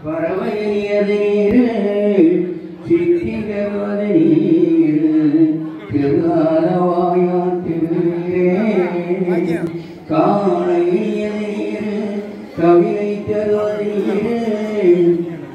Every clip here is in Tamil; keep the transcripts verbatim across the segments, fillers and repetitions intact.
பறவையது நீர் சித்திகவது நீர் திருவாரவாயா திருநீரே காணையது நீர் கவிதை தருவது நீர்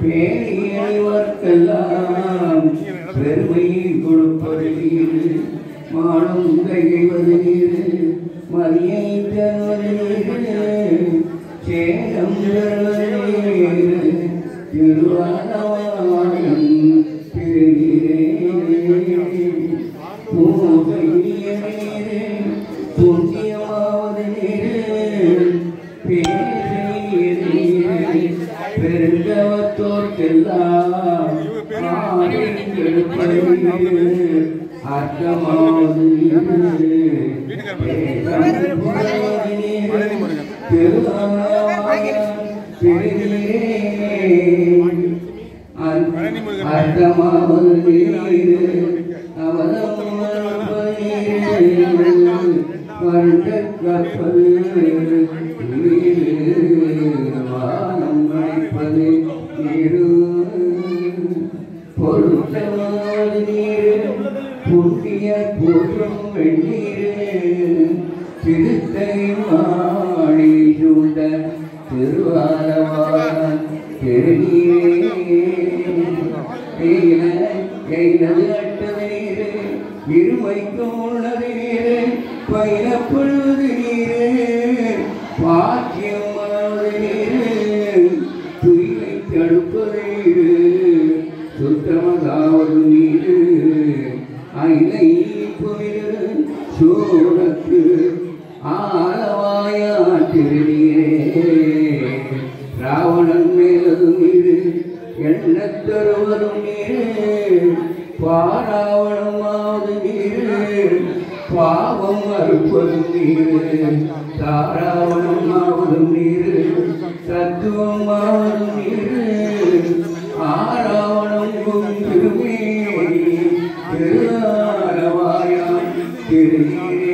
பேணியவர்க்கெல்லாம் பெருமையை கொடுப்பது நீர் மானம் கைவது நீர் மதியை தருவது நீர் சேலம் தருவது நீர் திருவாரவாயம் திருநீரே பூசைய நீர் புண்ணியமாவது நீர் பேசைய நீர் பெருந்தவத்தோர்க்கெல்லாம் எடுப்பது நீர் அர்த்தமாவது நீர் திருவாரவாயம் திருநீரே அர்த்தமாவது நீர் அவதம் வருண்ட கற்பது வானம் அழைப்பது நீரு பொருத்தமாவது நீர் புண்ணிய போற்றும் வெண்ணீர் திருத்தையும் ஆணி சூண்ட திருவாரவான் திருநீரே அட்டது நீர் இருமைக்கும் உள்ளது நீர் பயிலப்படுவது நீர் பாக்கியமாவது நீர் துயிலை தடுப்பது நீர் சுத்தமதாவது நீர் அயிலை புனித சூழக்கு ஆலவாயா திருநீரே ராவணன் மேலது நீர் எண்ண தருவதும் நீர் பாராவணமாவது நீர் பாவம் அறுப்பதும் நீர் தாராவணமாவதும் நீர் தத்துவமாவதும் நீர் ஆராவணம் திருமே திருவாரவாயம் திருநீரே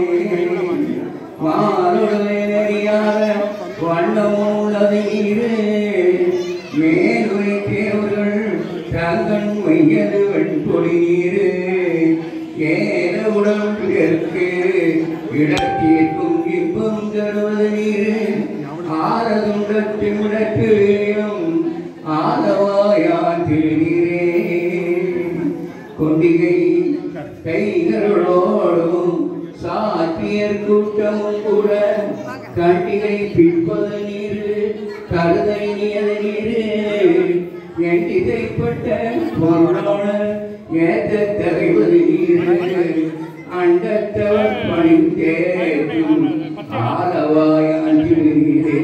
மாறுடலை நெறியாத வண்ணமும் உள்ளது நீர் மேலுரை தேவர்கள் தங்கன் மையது வெண்பொடி நீர் ஏன உடம்பிற்கு இடத்தீர்க்கும் இன்பம் தருவது நீர் ஆரதுண்டத்து விடத்திலும் ஆலவாயான் திருநீரே கொண்டிகை கைகளோடும் சாத்தியர் கூட்டமும் கூட கண்டிகை பிற்பது நீர் கருதை நீயது நீர் எண்ணிதைப்பட்ட பொருளோட ஏற்ற தகைவது நீர் அண்டத்தவர் பணிந்தேற்றும் ஆலவாயான் திருநீரே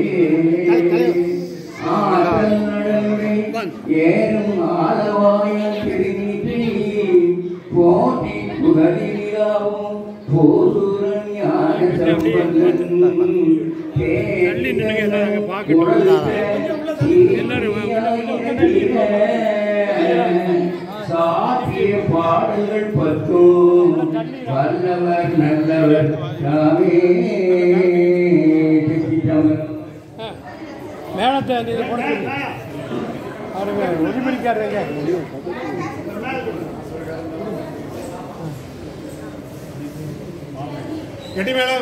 ஆற்றல் நடவுடை ஏறும் ஆலவாயான் திருநீரே போட்டி புகழிலாவும் போதுரன் ஞான சம்பந்தன் சாத்திய பாடல்கள் பத்தும் வல்லவர் நல்லவர் சாமே மேலத்தை ஒளிபடிக்காரங்க கட்டி மேடம்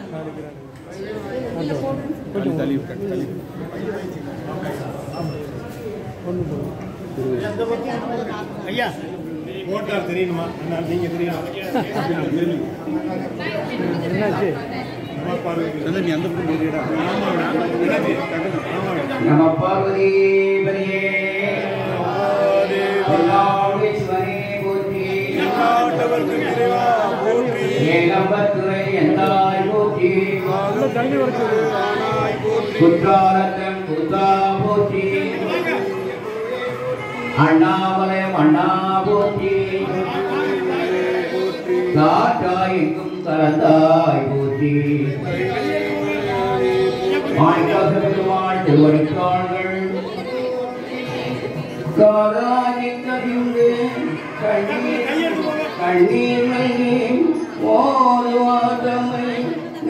ஐயா போட்டார் தெரியணுமா நீங்க தெரியணும் என்னாச்சு நம பார்வதி ஏகம்பத்துறை எந்தாய் போற்றி குற்றாலத்தன் குத்தா போற்றி அண்ணாமலையம் அண்ணா போற்றி காட்டாய் எங்கும் கலந்தாய் போற்றி மாணிக்காச பெருமாள் திருவடிக்காள்கள் காதாயின் கதியுண்டு கண்ணீர் கண்ணீர் மல்கி ஓதுவாதமை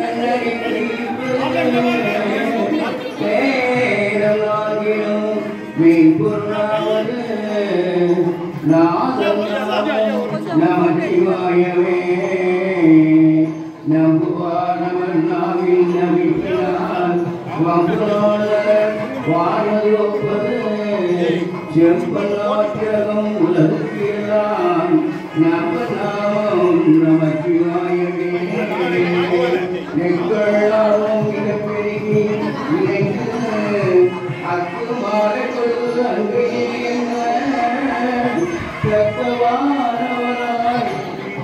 நன்னறிவிப்பு பேரலாகினும் மெய்ப்பொருளாவது நாதம் நமச்சிவாயவே நம்புவானவன் நாவில் நம்பிக்கையால் வம்புநாதர் வாழ்வொப்பது செம்பலாற்றகம் உலகுக்கெல்லாம் நம்பநாமம் நமச்சிவாயவே நெற்களாலும் மிகப்பெருகி இணைந்து அக்குமாரை கொடு அன்பே செப்பவானவராய்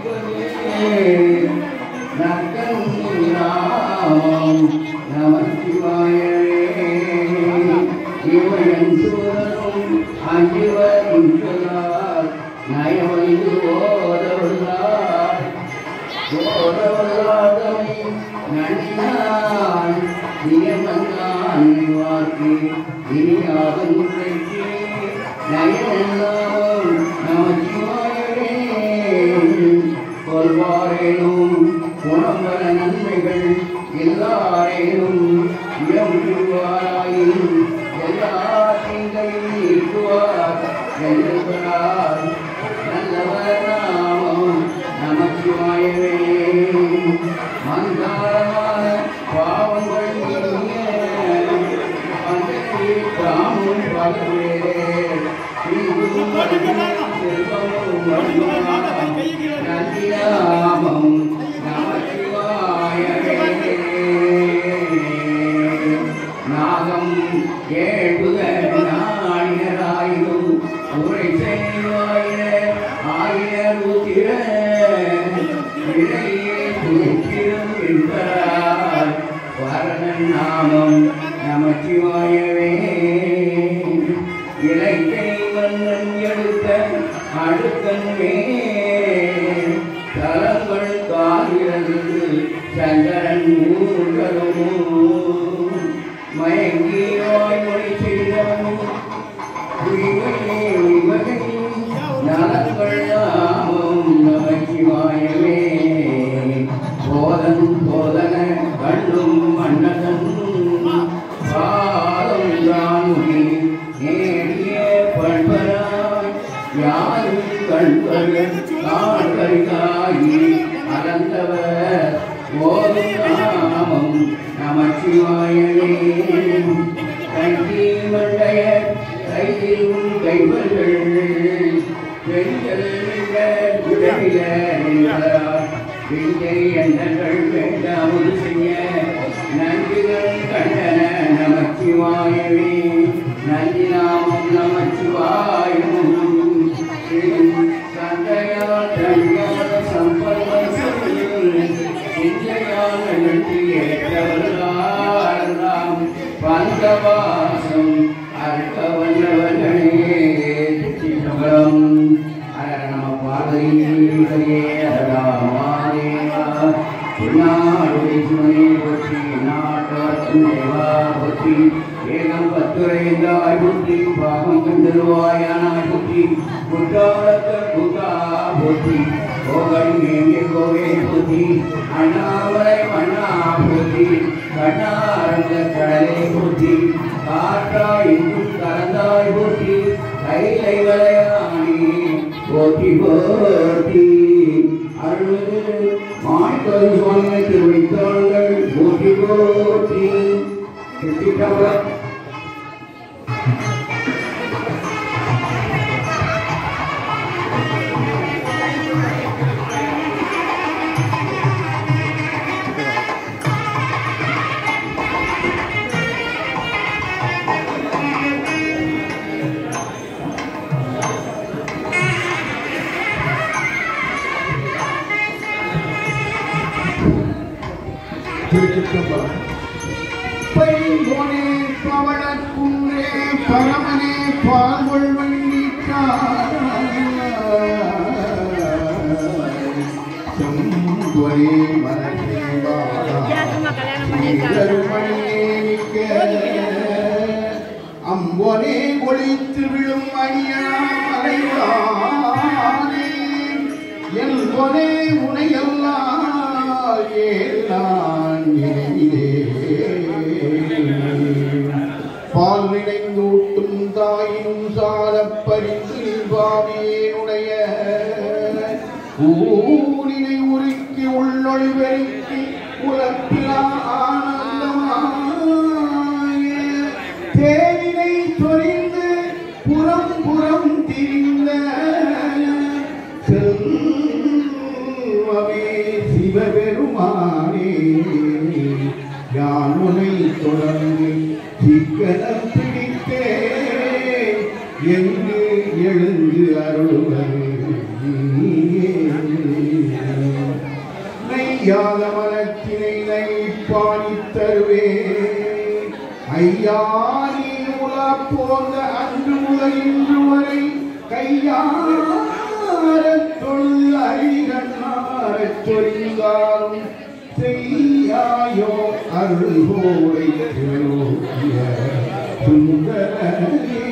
நக்கன்நாமம் நமச்சிவாயவே இவன் சூரனும் அஞ்சுவரும் சொல்லார் நயவந்து ஓதவல்லார் ஓதவல்லாதவை நன்றினான் நியமன்னான் வாக்கி இனியாகும் முறைக்கு நயனெல்லாம் நமச்சிவாயவே கொள்வாரேனும் குணம்பர நன்மைகள் எல்லாரேனும் இயம்புவாராயின் எல்லா தீங்கையும் நீக்குவார் என்பார் நல்லவர் நாமம் நமச்சிவாயவே மந்தாரமான பாவங்கள் நீங்கிய மந்தத்தில் தாமும் பகவே நந்திராமம் நமச்சிவாயவே நாகம் ஏழுக நாணியராயினும் உரை செய்வாயிர ஆயிரம் உத்திர இடையே துணிக்கிறம் என்பார் வரணன் நாமம் நமச்சிவாயவே இலக்கை மன்னன் எடுத்த அடுக்கன்மே தலங்கள் காகிறது சங்கரன் ஊர்களும் மயங்கி வாய்மொழி செய்தவனும் நலங்கள் நாமம் நமச்சிவாயவே போதன் போதன கண்ணும் மன்னதன் பாதம் தான் நேடிய பண்பராய் யாரும் கண்கள் காண்கரிகாயி அறந்தவர் ஓதும் நாமம் நமச்சிவாயவே கஞ்சி மண்டைய கையில் உன் கைவர்கள் பெண்கள் உடவில விஞ்சை எண்ணங்கள் வேண்டாமல் செய்ய நன்றிகள் கண்டன நமச்சிவாயவே நன்றி நாமம் நமச்சிவாயும் சந்தையால் தனியால் சம்பந்தம் சிந்தையால் நன்றி ஏற்றவர்களாம் பந்தவாசம் அர்க்க வல்லவர்களே சிற்றம்பலம் அர நம பார்வதியே அரராமாதேவா நாடுமணி போற்றி நாட்டவர்க்கும் தேவா போற்றி ஏகம் பத்துரைந்தாய் புத்தி பாகம் கண்டருவாயானாய் புத்தி குற்றாலத்த குத்தா போற்றி கோகை மேங்கே கோவே புத்தி அண்ணாமலை மண்ணா போற்றி கண்ணாரங்க கடலை போற்றி காற்றா எங்கும் கலந்தாய் போற்றி கைலை வளையானி போற்றி போற்றி அருள்மிகு மாணிக்கவாசக சுவாமியை திருவடித்தாள்கள் போற்றி போற்றி சித்திரம்பலம் பைங்கொனே பவளக்குன்றே பரமனே பால்கொள் வண்டிக்காய் செம்பொனே மரத்தே அம்பொனே ஒளித்து விழும் அணியாமலையானே என்பொனே உனையெல்லாம் ஏன் பால் நினைந்தூட்டும் தாயினும் சாலப் பறிந்து பாவியேனுடைய ஊரினை உருக்கி உள்ளொளி பெருக்கி உலப்பிலா ஆனந்தமாய தேவினை சொரிந்து புறம் புறம் திரிந்த செல்வமே சிவபெருமானே யானுனை தொடர்ந்து சிக்கனம் பிடித்தே என்று எழுந்து அருள்வது நெய்யாத மனத்தினை நைப்பாணித் தருவே ஐயா நீ உலா போந்த அன்று முதல் இன்று வரை கையாரத் தொழுது அரிகண்ணாரச் சொரிந்தாலும் செய்யாயோ அருள்கோடை சுந்தரே